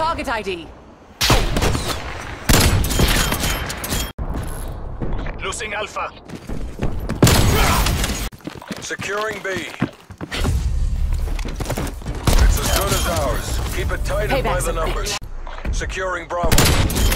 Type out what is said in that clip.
Target ID. Losing Alpha. Securing B. It's as good as ours. Keep it tight and by Payback's the a numbers. Securing Bravo.